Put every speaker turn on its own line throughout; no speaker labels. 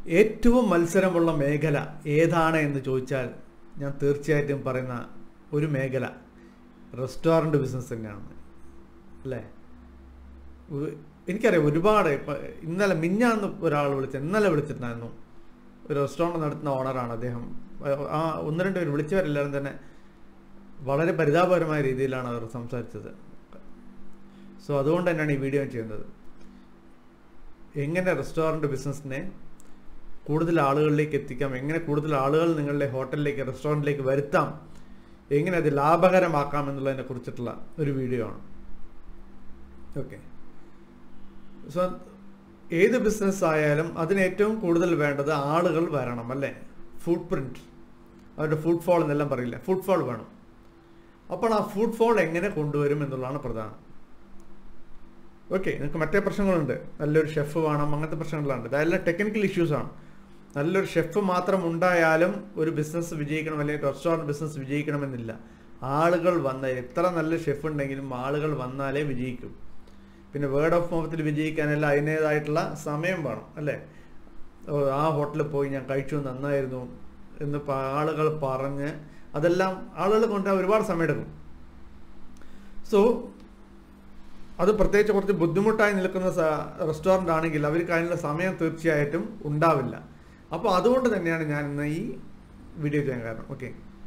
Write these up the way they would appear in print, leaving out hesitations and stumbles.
ഏറ്റവും മത്സരമുള്ള മേഖല ഏതാണ് എന്ന് ചോദിച്ചാൽ ഞാൻ തീർച്ചയായിട്ടും പറയുന്ന ഒരു മേഖല റെസ്റ്റോറൻറ്റ് ബിസിനസ് തന്നെയാണ് അല്ലേ. എനിക്കറിയാം ഒരുപാട് ഇന്നലെ മിഞ്ഞാന്ന് ഒരാൾ ഇന്നലെ വിളിച്ചിട്ടുണ്ടായിരുന്നു. ഒരു റെസ്റ്റോറൻറ്റ് നടത്തുന്ന ഓണറാണ് അദ്ദേഹം. ആ ഒന്ന് രണ്ട് പേര് വിളിച്ചവരെല്ലാവരും തന്നെ വളരെ പരിതാപകരമായ രീതിയിലാണ് അവർ സംസാരിച്ചത്. സോ അതുകൊണ്ട് തന്നെയാണ് ഈ വീഡിയോ ചെയ്യുന്നത്. എങ്ങനെ റെസ്റ്റോറൻറ്റ് ബിസിനസ്സിനെ കൂടുതൽ ആളുകളിലേക്ക് എത്തിക്കാം, എങ്ങനെ കൂടുതൽ ആളുകൾ നിങ്ങളുടെ ഹോട്ടലിലേക്ക് റെസ്റ്റോറൻറ്റിലേക്ക് വരുത്താം, എങ്ങനെ അത് ലാഭകരമാക്കാം എന്നുള്ളതിനെ കുറിച്ചിട്ടുള്ള ഒരു വീഡിയോ ആണ്. ഓക്കെ, സോ ഏത് ബിസിനസ് ആയാലും അതിന് ഏറ്റവും കൂടുതൽ വേണ്ടത് ആളുകൾ വരണം അല്ലേ. ഫുഡ് പ്രിൻറ്റ്, അവരുടെ ഫുഡ് ഫോൾ എന്നെല്ലാം പറയില്ല, ഫുഡ് ഫോൾ വേണം. അപ്പോൾ ആ ഫുഡ് ഫോൾ എങ്ങനെ കൊണ്ടുവരും എന്നുള്ളതാണ് പ്രധാനം. ഓക്കെ, നിങ്ങൾക്ക് മറ്റേ പ്രശ്നങ്ങളുണ്ട്, നല്ലൊരു ഷെഫ് വേണം, അങ്ങനത്തെ പ്രശ്നങ്ങളുണ്ട്. ഇതെല്ലാം ടെക്നിക്കൽ ഇഷ്യൂസാണ്. നല്ലൊരു ഷെഫ് മാത്രം ഉണ്ടായാലും ഒരു ബിസിനസ് വിജയിക്കണം, അല്ലെങ്കിൽ റെസ്റ്റോറൻറ്റ് ബിസിനസ് വിജയിക്കണമെന്നില്ല. ആളുകൾ വന്ന എത്ര നല്ല ഷെഫ് ഉണ്ടെങ്കിലും ആളുകൾ വന്നാലേ വിജയിക്കും. പിന്നെ വേർഡ് ഓഫ് മൗത്തിൽ വിജയിക്കാനല്ല അതിൻ്റേതായിട്ടുള്ള സമയം വേണം അല്ലേ. ആ ഹോട്ടലിൽ പോയി ഞാൻ കഴിച്ചു, നന്നായിരുന്നു എന്ന് ആളുകൾ പറഞ്ഞ് അതെല്ലാം ആളുകൾ കൊണ്ട് ഒരുപാട് സമയമെടുക്കും. സോ അത് പ്രത്യേകിച്ച് കുറച്ച് ബുദ്ധിമുട്ടായി നിൽക്കുന്ന റെസ്റ്റോറൻ്റ് ആണെങ്കിൽ അവർക്ക് അതിനുള്ള സമയം തീർച്ചയായിട്ടും ഉണ്ടാവില്ല. അപ്പോൾ അതുകൊണ്ട് തന്നെയാണ് ഞാൻ ഇന്ന് ഈ വീഡിയോ ചെയ്യാൻ കാരണം. ഓക്കെ,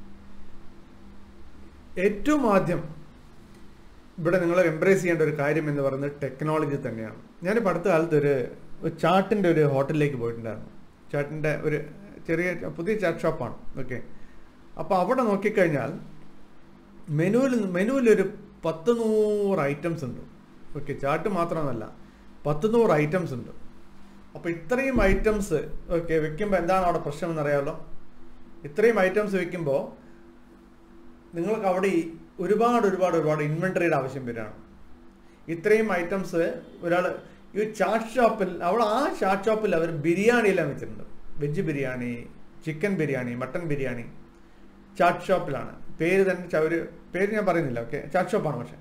ഏറ്റവും ആദ്യം ഇവിടെ നിങ്ങൾ എംബ്രേസ് ചെയ്യേണ്ട ഒരു കാര്യം എന്ന് പറയുന്നത് ടെക്നോളജി തന്നെയാണ്. ഞാനിപ്പോൾ അടുത്ത കാലത്ത് ഒരു ചാട്ടിൻ്റെ ഒരു ഹോട്ടലിലേക്ക് പോയിട്ടുണ്ടായിരുന്നു. ചാട്ടിൻ്റെ ഒരു ചെറിയ പുതിയ ചാറ്റ് ഷോപ്പാണ്. ഓക്കെ, അപ്പോൾ അവിടെ നോക്കിക്കഴിഞ്ഞാൽ മെനുവിലൊരു 100 ഐറ്റംസ് ഉണ്ട്. ഓക്കെ, ചാട്ട് മാത്രമല്ല 100 ഐറ്റംസ് ഉണ്ട്. അപ്പോൾ ഇത്രയും ഐറ്റംസ് ഓക്കെ വെക്കുമ്പോൾ എന്താണ് അവിടെ പ്രശ്നം എന്നറിയാമല്ലോ. ഇത്രയും ഐറ്റംസ് വെക്കുമ്പോൾ നിങ്ങൾക്ക് അവിടെ ഒരുപാട് ഇൻവെൻറ്ററിയുടെ ആവശ്യം വരികയാണ്. ഇത്രയും ഐറ്റംസ് ഒരാൾ ഈ ചാറ്റ് ഷോപ്പിൽ ആ ചാറ്റ് ഷോപ്പിൽ അവർ ബിരിയാണിയെല്ലാം വെച്ചിട്ടുണ്ട്. Veg biryani, chicken biryani, mutton biryani. Chaat ഷോപ്പിലാണ്. പേര് തന്നെ ഒരു പേര് ഞാൻ പറയുന്നില്ല. ഓക്കെ, ചാറ്റ് ഷോപ്പാണ്. പക്ഷെ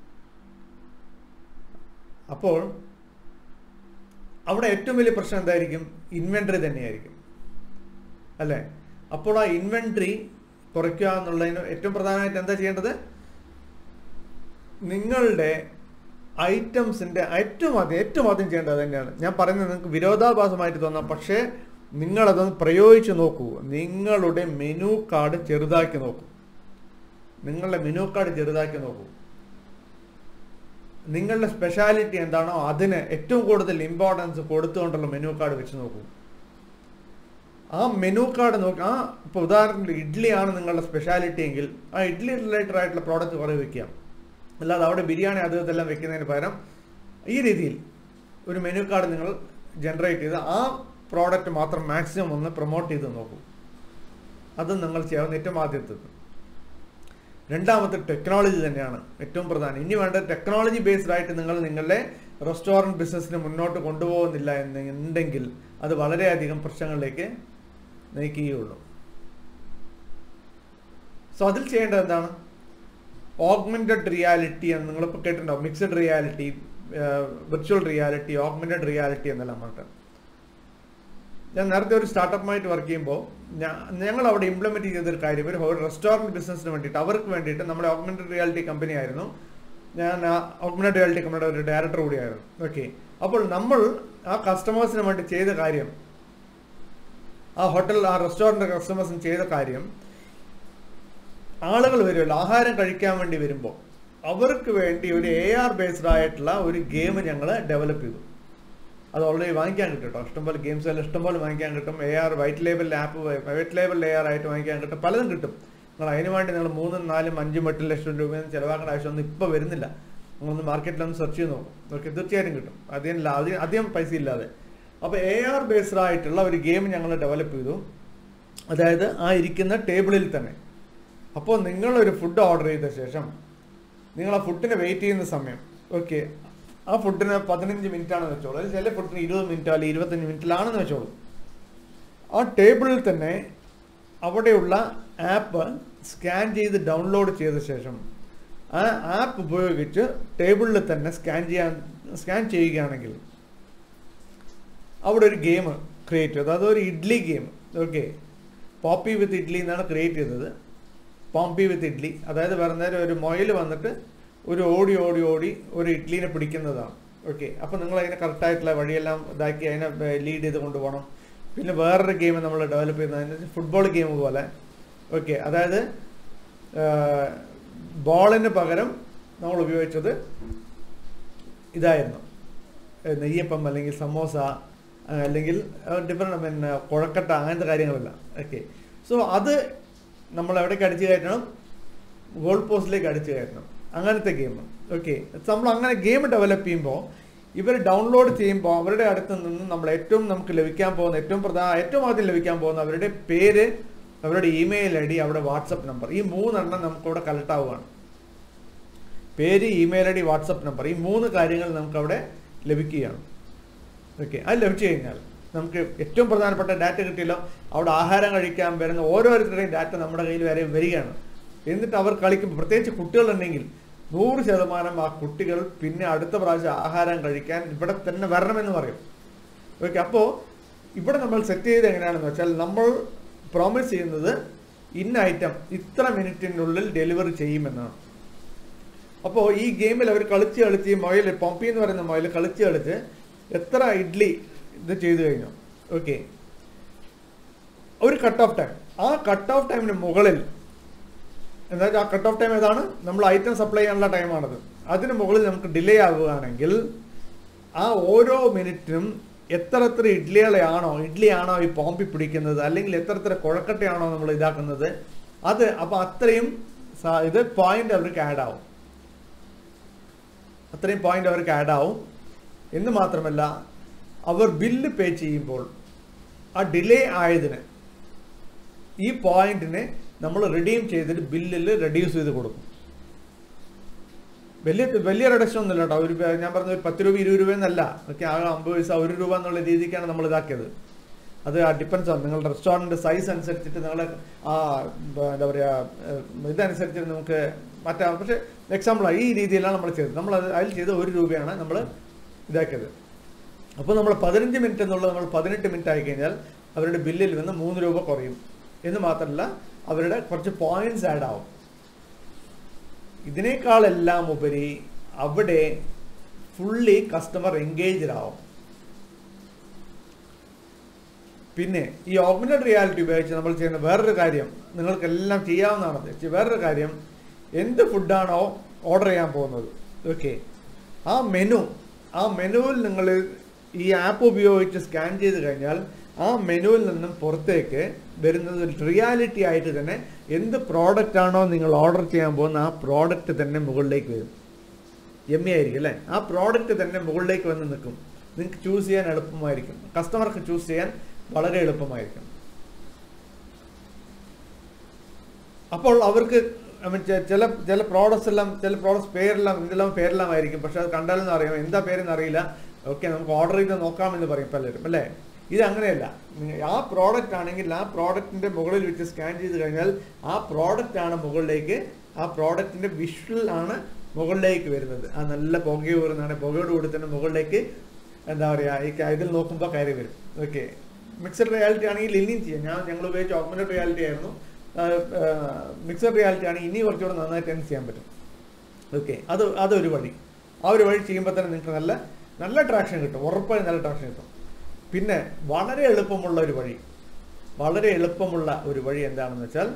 അപ്പോൾ അവിടെ ഏറ്റവും വലിയ പ്രശ്നം എന്തായിരിക്കും? ഇൻവെൻറ്ററി തന്നെയായിരിക്കും അല്ലേ. അപ്പോൾ ആ ഇൻവെൻറ്ററി കുറയ്ക്കുക എന്നുള്ളതിന് ഏറ്റവും പ്രധാനമായിട്ട് എന്താ ചെയ്യേണ്ടത്? നിങ്ങളുടെ ഐറ്റംസിൻ്റെ ഏറ്റവും ആദ്യം ചെയ്യേണ്ടത് തന്നെയാണ്. ഞാൻ പറയുന്നത് നിങ്ങൾക്ക് വിരോധാഭാസമായിട്ട് തോന്നാം, പക്ഷേ നിങ്ങളതൊന്ന് പ്രയോഗിച്ച് നോക്കൂ. നിങ്ങളുടെ മെനു കാർഡ് ചെറുതാക്കി നോക്കൂ. നിങ്ങളുടെ സ്പെഷ്യാലിറ്റി എന്താണോ അതിന് ഏറ്റവും കൂടുതൽ ഇമ്പോർട്ടൻസ് കൊടുത്തുകൊണ്ടുള്ള മെനു കാർഡ് വെച്ച് നോക്കൂ. ആ മെനു കാർഡ് നോക്കി ഇപ്പോൾ ഉദാഹരണത്തിന് ഇഡ്ഡലിയാണ് നിങ്ങളുടെ സ്പെഷ്യാലിറ്റി എങ്കിൽ ആ ഇഡ്ഡലി റിലേറ്റഡ് ആയിട്ടുള്ള പ്രോഡക്റ്റ് കുറേ വെക്കാം. അല്ലാതെ അവിടെ ബിരിയാണി അതെല്ലാം വെക്കുന്നതിന് പകരം ഈ രീതിയിൽ ഒരു മെനു കാർഡ് നിങ്ങൾ ജനറേറ്റ് ചെയ്ത് ആ പ്രോഡക്റ്റ് മാത്രം മാക്സിമം ഒന്ന് പ്രൊമോട്ട് ചെയ്ത് നോക്കൂ. അത് നിങ്ങൾ ചെയ്യാവുന്ന ഏറ്റവും ആദ്യത്തേത്. രണ്ടാമത്തെ ടെക്നോളജി തന്നെയാണ് ഏറ്റവും പ്രധാനം. ഇനി വേണ്ട ടെക്നോളജി ബേസ്ഡ് ആയിട്ട് നിങ്ങൾ നിങ്ങളുടെ റെസ്റ്റോറൻറ്റ് ബിസിനസ്സിന് മുന്നോട്ട് കൊണ്ടുപോകുന്നില്ല എന്നുണ്ടെങ്കിൽ അത് വളരെയധികം പ്രശ്നങ്ങളിലേക്ക് നയിക്കുകയുള്ളൂ. സോ അതിൽ ചെയ്യേണ്ടത് എന്താണ്? ഓഗ്മെൻറ്റഡ് റിയാലിറ്റി എന്ന് നിങ്ങളിപ്പോൾ കേട്ടിട്ടുണ്ടാവും. Mixed reality, virtual reality, augmented reality എന്നെല്ലാം പറഞ്ഞിട്ട്. ഞാൻ നേരത്തെ ഒരു സ്റ്റാർട്ടപ്പുമായിട്ട് വർക്ക് ചെയ്യുമ്പോൾ ഞങ്ങൾ അവിടെ ഇംപ്ലിമെൻറ്റ് ചെയ്തൊരു കാര്യം, ഒരു റെസ്റ്റോറൻറ്റ് ബിസിനസ്സിന് വേണ്ടിയിട്ട് അവർക്ക് വേണ്ടിയിട്ട് നമ്മുടെ ഓഗ്മെൻറ്റഡ് റിയാലിറ്റി കമ്പനി ആയിരുന്നു. ഞാൻ ഓഗ്മെൻറ്റഡ് റിയാലിറ്റി കമ്പനിയുടെ ഒരു ഡയറക്ടർ കൂടിയായിരുന്നു. ഓക്കെ, അപ്പോൾ നമ്മൾ ആ കസ്റ്റമേഴ്സിന് വേണ്ടി ചെയ്ത കാര്യം, ആ റെസ്റ്റോറൻറ്റ് കസ്റ്റമേഴ്സിന് ചെയ്ത കാര്യം, ആളുകൾ വരുമല്ലോ ആഹാരം കഴിക്കാൻ വേണ്ടി വരുമ്പോൾ അവർക്ക് വേണ്ടി ഒരു AR ബേസ്ഡ് ആയിട്ടുള്ള ഒരു ഗെയിം ഞങ്ങൾ ഡെവലപ്പ് ചെയ്തു. അത് ഓൾറെഡി വാങ്ങിക്കാൻ കിട്ടും കേട്ടോ. ഇഷ്ടംപോലെ ഗെയിംസ് എല്ലാം ഇഷ്ടംപോലെ വാങ്ങിക്കാൻ കിട്ടും. AR white label app, white label AR ആയിട്ട് വാങ്ങിക്കാൻ കിട്ടും. പലതും കിട്ടും. നിങ്ങൾ അതിന് വേണ്ടി നിങ്ങൾ 3, 4, 5, 8 ലക്ഷം രൂപയൊന്നും ചിലവാക്കേണ്ട ആവശ്യമൊന്നും ഇപ്പോൾ വരുന്നില്ല. നിങ്ങളൊന്ന് മാർക്കറ്റിലൊന്ന് സെർച്ച് ചെയ്ത് നോക്കും. ഓക്കെ, തീർച്ചയായിട്ടും കിട്ടും. അധികം പൈസ ഇല്ലാതെ. അപ്പോൾ AR ബേസ്ഡ് ആയിട്ടുള്ള ഒരു ഗെയിം ഞങ്ങൾ ഡെവലപ്പ് ചെയ്തു. അതായത് ആ ഇരിക്കുന്ന ടേബിളിൽ തന്നെ. അപ്പോൾ നിങ്ങളൊരു ഫുഡ് ഓർഡർ ചെയ്ത ശേഷം നിങ്ങൾ ആ ഫുഡിന് വെയിറ്റ് ചെയ്യുന്ന സമയം, ഓക്കെ, ആ ഫുഡിന് 15 മിനിറ്റാണെന്ന് വെച്ചോളൂ, അല്ലെങ്കിൽ ചില ഫുഡിന് 20 മിനിറ്റോ അല്ലെങ്കിൽ 25 മിനിറ്റിലാണെന്ന് വെച്ചോളൂ. ആ ടേബിളിൽ തന്നെ അവിടെയുള്ള ആപ്പ് സ്കാൻ ചെയ്ത് ഡൗൺലോഡ് ചെയ്ത ശേഷം ആ ആപ്പ് ഉപയോഗിച്ച് ടേബിളിൽ തന്നെ സ്കാൻ ചെയ്യുകയാണെങ്കിൽ അവിടെ ഒരു ഗെയിം ക്രിയേറ്റ് ചെയ്തത്. അതൊരു idli game. Okay, poppy with idli എന്നാണ് ക്രിയേറ്റ് ചെയ്തത്. പോംപി വിത്ത് ഇഡ്ലി, അതായത് പറഞ്ഞാൽ ഒരു മൊയിൽ വന്നിട്ട് ഒരു ഓടി ഓടി ഓടി ഒരു ഇഡ്ലീനെ പിടിക്കുന്നതാണ്. ഓക്കെ, അപ്പോൾ നിങ്ങൾ അതിനെ കറക്റ്റായിട്ടുള്ള വഴിയെല്ലാം ഇതാക്കി അതിനെ ലീഡ് ചെയ്ത് കൊണ്ടുപോകണം. പിന്നെ വേറൊരു ഗെയിം നമ്മൾ ഡെവലപ്പ് ചെയ്യുന്നത് ഫുട്ബോൾ ഗെയിം പോലെ. ഓക്കെ, അതായത് ബോളിന് പകരം നമ്മൾ ഉപയോഗിച്ചത് ഇതായിരുന്നു, നെയ്യപ്പം അല്ലെങ്കിൽ സമോസ അല്ലെങ്കിൽ ഡിഫറെൻറ്റ് പിന്നെ കുഴക്കട്ട അങ്ങനത്തെ കാര്യങ്ങളല്ല. ഓക്കെ, സോ അത് നമ്മൾ എവിടേക്ക് അടിച്ചു കയറ്റണം? ഗോൾ പോസ്റ്റിലേക്ക് അടിച്ചു കയറ്റണം, അങ്ങനത്തെ ഗെയിം. ഓക്കെ, നമ്മൾ അങ്ങനെ ഗെയിം ഡെവലപ്പ് ചെയ്യുമ്പോൾ ഇവർ ഡൗൺലോഡ് ചെയ്യുമ്പോൾ അവരുടെ അടുത്ത് നിന്ന് നമ്മൾ നമുക്ക് ലഭിക്കാൻ പോകുന്ന ഏറ്റവും ആദ്യം ലഭിക്കാൻ പോകുന്ന അവരുടെ പേര്, അവരുടെ ഇമെയിൽ ഐ ഡി, അവരുടെ വാട്സപ്പ് നമ്പർ, ഈ 3 എണ്ണം നമുക്കവിടെ കളക്ട് ആവുകയാണ്. പേര്, email I D, WhatsApp number, ഈ 3 കാര്യങ്ങൾ നമുക്കവിടെ ലഭിക്കുകയാണ്. ഓക്കെ, അത് ലഭിച്ചു കഴിഞ്ഞാൽ നമുക്ക് ഏറ്റവും പ്രധാനപ്പെട്ട ഡാറ്റ കിട്ടിയല്ലോ. അവിടെ ആഹാരം കഴിക്കാൻ വരുന്ന ഓരോരുത്തരുടെയും ഡാറ്റ നമ്മുടെ കയ്യിൽ വരികയാണ്. എന്നിട്ട് അവർ കളിക്കുമ്പോൾ, പ്രത്യേകിച്ച് കുട്ടികളുണ്ടെങ്കിൽ 100% ആ കുട്ടികൾ പിന്നെ അടുത്ത പ്രാവശ്യം ആഹാരം കഴിക്കാൻ ഇവിടെ തന്നെ വരണമെന്ന് പറയും. ഓക്കെ, അപ്പോൾ ഇവിടെ നമ്മൾ സെറ്റ് ചെയ്ത് എങ്ങനെയാണെന്ന് വെച്ചാൽ നമ്മൾ പ്രോമിസ് ചെയ്യുന്നത് ഇന്ന ഐറ്റം ഇത്ര മിനിറ്റിനുള്ളിൽ ഡെലിവറി ചെയ്യുമെന്നാണ്. അപ്പോൾ ഈ ഗെയിമിൽ അവർ കളിച്ച് മൊയിൽ പോംപി എന്ന് പറയുന്ന മൊയിൽ കളിച്ച് എത്ര ഇഡ്ലി ഇത് ചെയ്തു കഴിഞ്ഞു. ഓക്കെ, ഒരു കട്ട് ഓഫ് ടൈം, ആ കട്ട് ഓഫ് ടൈമിന് മുകളിൽ, എന്താ ആ കട്ട് ഓഫ് ടൈം ഏതാണ്? നമ്മൾ ഐറ്റം സപ്ലൈ ചെയ്യാനുള്ള ടൈമാണത്. അതിന് മുകളിൽ നമുക്ക് ഡിലേ ആവുകയാണെങ്കിൽ ആ ഓരോ മിനിറ്റിനും എത്ര ഇഡ്ലിയാണോ ഈ പോംപി പിടിക്കുന്നത്, അല്ലെങ്കിൽ എത്ര കുഴക്കട്ടയാണോ നമ്മൾ ഇതാക്കുന്നത്, അത് അപ്പോൾ അത്രയും ഇത് പോയിന്റ് അവർക്ക് ആഡ് ആവും. എന്ന് മാത്രമല്ല, അവർ ബില്ല് പേ ചെയ്യുമ്പോൾ ആ ഡിലേ ആയതിന് ഈ പോയിന്റിനെ നമ്മൾ റിഡീം ചെയ്തിട്ട് ബില്ലിൽ റെഡ്യൂസ് ചെയ്ത് കൊടുക്കും. വലിയ റിഡക്ഷൻ ഒന്നുമില്ല കേട്ടോ. ഞാൻ പറഞ്ഞ 10 രൂപ 20 രൂപ എന്നല്ല. ഓക്കെ, ആകെ 50 പൈസ 1 രൂപ എന്നുള്ള രീതിക്കാണ് നമ്മൾ ഇതാക്കിയത്. അത് ഡിപ്പെൻസ് ആണ് നിങ്ങളുടെ റെസ്റ്റോറൻറ്റ് സൈസ് അനുസരിച്ചിട്ട്, നിങ്ങളെ എന്താ പറയുക ഇതനുസരിച്ചിട്ട് നമുക്ക് മാറ്റാം. പക്ഷേ എക്സാമ്പിളാണ് ഈ രീതിയിലാണ് നമ്മൾ ചെയ്തത്. നമ്മൾ അതിൽ ചെയ്ത് 1 രൂപയാണ് നമ്മൾ ഇതാക്കിയത്. അപ്പോൾ നമ്മൾ 15 മിനിറ്റ് എന്നുള്ളത് നമ്മൾ 18 മിനിറ്റ് ആയി കഴിഞ്ഞാൽ അവരുടെ ബില്ലിൽ നിന്ന് 3 രൂപ കുറയും. എന്ന് മാത്രമല്ല, അവരുടെ കുറച്ച് പോയിന്റ്സ് ആഡ് ആവും. ഇതിനേക്കാളെല്ലാം ഉപരി അവിടെ ഫുള്ളി കസ്റ്റമർ എൻഗേജ്ഡ് ആവും. പിന്നെ ഈ ഓഗ്മെന്റഡ് റിയാലിറ്റി ഉപയോഗിച്ച് നമ്മൾ ചെയ്യുന്ന വേറൊരു കാര്യം, നിങ്ങൾക്കെല്ലാം ചെയ്യാവുന്നതാണ്. വേറൊരു കാര്യം, എന്ത് ഫുഡാണോ ഓർഡർ ചെയ്യാൻ പോകുന്നത്, ഓക്കെ, ആ മെനുവിൽ നിങ്ങൾ ഈ ആപ്പ് ഉപയോഗിച്ച് സ്കാൻ ചെയ്ത് കഴിഞ്ഞാൽ ആ മെനുവിൽ നിന്നും പുറത്തേക്ക് വരുന്നത് റിയാലിറ്റി ആയിട്ട് തന്നെ എന്ത് പ്രോഡക്റ്റ് ആണോ നിങ്ങൾ ഓർഡർ ചെയ്യാൻ പോകുന്ന ആ പ്രോഡക്റ്റ് തന്നെ മുകളിലേക്ക് വരും. എമ്മി ആയിരിക്കും അല്ലേ? ആ പ്രോഡക്റ്റ് തന്നെ മുകളിലേക്ക് വന്ന് നിൽക്കും. നിങ്ങൾക്ക് ചൂസ് ചെയ്യാൻ എളുപ്പമായിരിക്കും, കസ്റ്റമർക്ക് ചൂസ് ചെയ്യാൻ വളരെ എളുപ്പമായിരിക്കും. അപ്പോൾ അവർക്ക് ചില പ്രോഡക്ട്സ് പേരെല്ലാം ആയിരിക്കും. പക്ഷെ അത് കണ്ടാലെന്ന് അറിയാം, എന്താ പേരെന്ന് അറിയില്ല. ഓക്കെ, നമുക്ക് ഓർഡർ ചെയ്ത് നോക്കാമെന്ന് പറയും പലരും അല്ലേ? ഇത് അങ്ങനെയല്ല. ആ പ്രോഡക്റ്റ് ആണെങ്കിൽ ആ പ്രോഡക്റ്റിന്റെ മുകളിൽ വെച്ച് സ്കാൻ ചെയ്ത് കഴിഞ്ഞാൽ ആ പ്രോഡക്റ്റ് ആണ് മുകളിലേക്ക്, ആ പ്രോഡക്റ്റിന്റെ വിഷ്വൽ ആണ് മുകളിലേക്ക് വരുന്നത്. ആ നല്ല പുകയോട് കൂടി തന്നെ മുകളിലേക്ക് എന്താ പറയുക ഇതിൽ നോക്കുമ്പോൾ കയറി വരും. ഓക്കെ, മിക്സഡ് റിയാലിറ്റി ആണെങ്കിൽ ഇനിയും ചെയ്യാം. ഞങ്ങൾ ഉപയോഗിച്ച ഓഗ്മെന്റഡ് റിയാലിറ്റി ആയിരുന്നു. മിക്സഡ് റിയാലിറ്റി ആണെങ്കിൽ ഇനി കുറച്ചുകൂടെ നന്നായിട്ട് തന്നെ ചെയ്യാൻ പറ്റും. ഓക്കെ, അതൊരു വഴി. ആ ഒരു വഴി ചെയ്യുമ്പോൾ തന്നെ നിങ്ങൾക്ക് നല്ല ട്രാക്ഷൻ കിട്ടും, ഉറപ്പായും നല്ല ട്രാക്ഷൻ കിട്ടും. പിന്നെ വളരെ എളുപ്പമുള്ള ഒരു വഴി എന്താണെന്ന് വെച്ചാൽ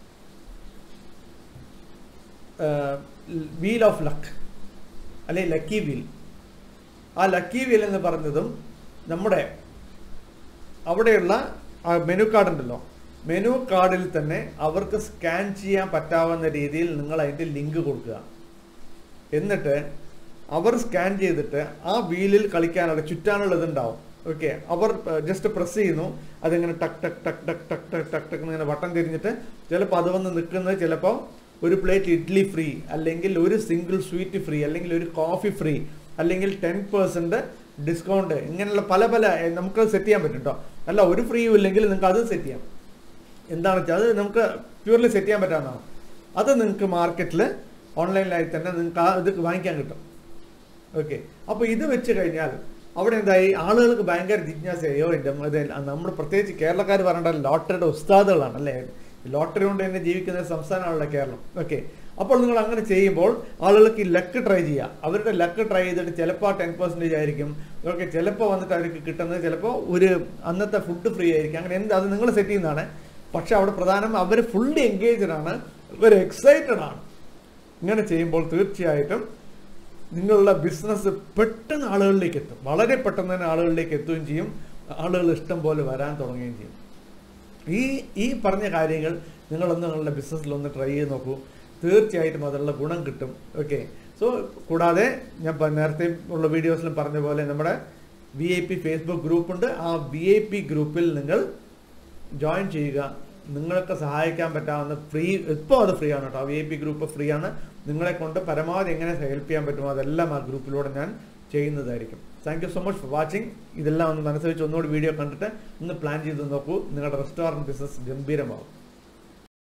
വീൽ ഓഫ് ലക്ക് അല്ലെങ്കിൽ ലക്കി വീൽ. ആ ലക്കി വീൽ എന്ന് പറഞ്ഞതും നമ്മുടെ അവിടെയുള്ള ആ മെനു കാർഡ് ഉണ്ടല്ലോ, മെനു കാർഡിൽ തന്നെ അവർക്ക് സ്കാൻ ചെയ്യാൻ പറ്റാവുന്ന രീതിയിൽ നിങ്ങൾ അതിൻ്റെ ലിങ്ക് കൊടുക്കുക. എന്നിട്ട് അവർ സ്കാൻ ചെയ്തിട്ട് ആ വീലിൽ കളിക്കാനുള്ള ചുറ്റാനുള്ളതുണ്ടാവും. ഓക്കെ, അവർ ജസ്റ്റ് പ്രസ് ചെയ്യുന്നു, അതിങ്ങനെ ടക്ക് ടക്ക് ടക്ക് ടക്ക് ടക്ക് ടക്ക് ടക്ക് ടക്ക് ഇങ്ങനെ വട്ടം തിരിഞ്ഞിട്ട് ചിലപ്പോൾ അത് വന്ന് നിൽക്കുന്നത് ചിലപ്പോൾ ഒരു പ്ലേറ്റ് ഇഡ്ഡലി ഫ്രീ, അല്ലെങ്കിൽ ഒരു സിംഗിൾ സ്വീറ്റ് ഫ്രീ, അല്ലെങ്കിൽ ഒരു കോഫി ഫ്രീ, അല്ലെങ്കിൽ 10% ഡിസ്കൗണ്ട്, ഇങ്ങനെയുള്ള പല നമുക്ക് സെറ്റ് ചെയ്യാൻ പറ്റും കേട്ടോ. അല്ല, ഒരു ഫ്രീയും ഇല്ലെങ്കിൽ നിങ്ങൾക്ക് അത് സെറ്റ് ചെയ്യാം. എന്താണെന്ന് വെച്ചാൽ അത് നമുക്ക് പ്യൂർലി സെറ്റ് ചെയ്യാൻ പറ്റാവുന്നതാണ്. അത് നിങ്ങൾക്ക് മാർക്കറ്റിൽ ഓൺലൈനിലായി തന്നെ നിങ്ങൾക്ക് ഇത് വാങ്ങിക്കാൻ കിട്ടും. ഓക്കെ, അപ്പോൾ ഇത് വെച്ച് കഴിഞ്ഞാൽ അവിടെ എന്തായി, ആളുകൾക്ക് ഭയങ്കര ജിജ്ഞാസയോ നമ്മൾ പ്രത്യേകിച്ച് കേരളക്കാർ പറയേണ്ട ലോട്ടറിയുടെ ഉസ്താദുകളാണ് അല്ലേ. ലോട്ടറി കൊണ്ട് തന്നെ ജീവിക്കുന്ന സംസ്ഥാനമാണല്ലോ കേരളം. ഓക്കെ, അപ്പോൾ നിങ്ങൾ അങ്ങനെ ചെയ്യുമ്പോൾ ആളുകൾക്ക് ഈ ലക്ക് ട്രൈ ചെയ്യുക. അവരുടെ ലക്ക് ട്രൈ ചെയ്തിട്ട് ചിലപ്പോൾ 10% ആയിരിക്കും. ഓക്കെ, ചിലപ്പോൾ വന്നിട്ട് അവർക്ക് കിട്ടുന്നത് ചിലപ്പോൾ ഒരു അന്നത്തെ ഫുഡ് ഫ്രീ ആയിരിക്കും. അങ്ങനെ അത് നിങ്ങൾ സെറ്റ് ചെയ്യുന്നതാണ്. പക്ഷെ അവിടെ പ്രധാനം അവർ ഫുള്ളി എൻഗേജ്ഡ് ആണ്, അവർ എക്സൈറ്റഡ് ആണ്. ഇങ്ങനെ ചെയ്യുമ്പോൾ തീർച്ചയായിട്ടും നിങ്ങളുടെ ബിസിനസ് പെട്ടെന്ന് ആളുകളിലേക്ക് എത്തും. വളരെ പെട്ടെന്ന് തന്നെ ആളുകളിലേക്ക് എത്തുകയും ചെയ്യും. ആളുകൾ ഇഷ്ടം പോലെ വരാൻ തുടങ്ങുകയും ചെയ്യും. ഈ പറഞ്ഞ കാര്യങ്ങൾ നിങ്ങളൊന്ന് നിങ്ങളുടെ ബിസിനസ്സിലൊന്ന് ട്രൈ ചെയ്ത് നോക്കൂ. തീർച്ചയായിട്ടും അതിനുള്ള ഗുണം കിട്ടും. ഓക്കെ, സോ കൂടാതെ ഞാൻ നേരത്തെ ഉള്ള വീഡിയോസിലും പറഞ്ഞ പോലെ നമ്മുടെ VIP ഫേസ്ബുക്ക് ഗ്രൂപ്പുണ്ട്. ആ VIP ഗ്രൂപ്പിൽ നിങ്ങൾ ജോയിൻ ചെയ്യുക. നിങ്ങൾക്ക് സഹായിക്കാൻ പറ്റാവുന്ന ഇപ്പോൾ അത് ഫ്രീ ആണ് കേട്ടോ. VIP ഗ്രൂപ്പ് ഫ്രീ ആണ്. നിങ്ങളെ കൊണ്ട് പരമാവധി എങ്ങനെ ഹെൽപ്പ് ചെയ്യാൻ പറ്റുമോ അതെല്ലാം ആ ഗ്രൂപ്പിലൂടെ ഞാൻ ചെയ്യുന്നതായിരിക്കും. Thank you so much for watching. ഇതെല്ലാം ഒന്ന് മനസ്സിൽ വെച്ച് ഒന്നുകൂടി വീഡിയോ കണ്ടിട്ട് ഒന്ന് പ്ലാൻ ചെയ്ത് നോക്കൂ. നിങ്ങളുടെ റെസ്റ്റോറൻറ്റ് ബിസിനസ് ഗംഭീരമാവും.